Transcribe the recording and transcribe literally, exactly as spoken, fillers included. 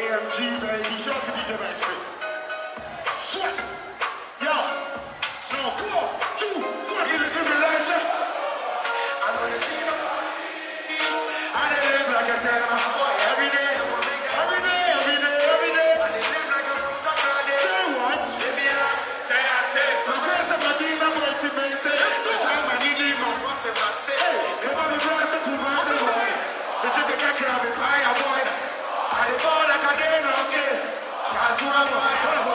M G, baby. Show up to D J Backstreet. Sweat. Yo. So, come on. Two. One. Give it to me, Lisa. I'm gonna see you. I live like a damn boy every day. Every day, every day, every day. I live like a from Takade. Say what? Say I say. My friends are my deal, I'm going to maintain. Yes, I'm a needy man. What am I saying? Come on, the brass, the cool man, the boy. The chicken can grab it by a boy. I live all like a day, okay. That's what I'm